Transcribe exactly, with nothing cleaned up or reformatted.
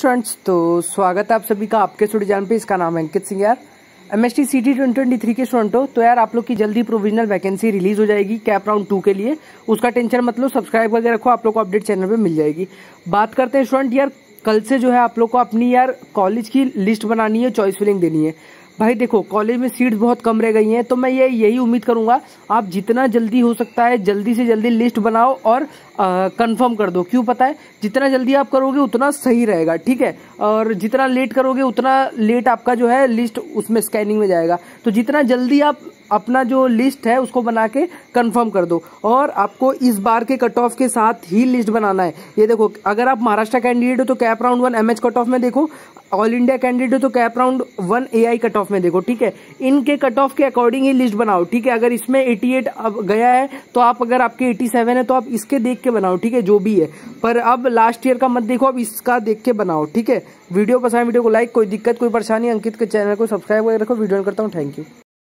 Students, तो स्वागत है आप सभी का आपके स्टडी चैनल पे। इसका नाम है अंकित सिंह। यार MHT CET twenty twenty three के स्टूडेंट हो तो यार आप लोग की जल्दी प्रोविजनल वैकेंसी रिलीज हो जाएगी कैप राउंड टू के लिए। उसका टेंशन मत लो, सब्सक्राइब करके रखो, आप लोग को अपडेट चैनल पे मिल जाएगी। बात करते हैं स्टूडेंट, यार कल से जो है आप लोग को अपनी यार कॉलेज की लिस्ट बनानी है, चॉइस फिलिंग देनी है। भाई देखो, कॉलेज में सीट्स बहुत कम रह गई हैं, तो मैं ये यही उम्मीद करूंगा आप जितना जल्दी हो सकता है जल्दी से जल्दी लिस्ट बनाओ और कंफर्म कर दो। क्यों पता है, जितना जल्दी आप करोगे उतना सही रहेगा, ठीक है। और जितना लेट करोगे उतना लेट आपका जो है लिस्ट उसमें स्कैनिंग में जाएगा। तो जितना जल्दी आप अपना जो लिस्ट है उसको बना के कंफर्म कर दो। और आपको इस बार के कट ऑफ के साथ ही लिस्ट बनाना है। ये देखो, अगर आप महाराष्ट्र कैंडिडेट हो तो CAP round one MH cut off में देखो, ऑल इंडिया कैंडिडेट हो तो CAP round one AI cut off में देखो, ठीक है। इनके कट ऑफ के अकॉर्डिंग ही लिस्ट बनाओ, ठीक है। अगर इसमें अठासी अब गया है तो आप, अगर आपके सत्तासी है तो आप इसके देख के बनाओ, ठीक है, जो भी है। पर अब लास्ट ईयर का मत देखो, अब इसका देख के बनाओ, ठीक है। वीडियो पसंद, वीडियो को लाइक, कोई दिक्कत कोई परेशानी अंकित के चैनल को सब्सक्राइब करके रखो। वीडियो करता हूँ, थैंक यू।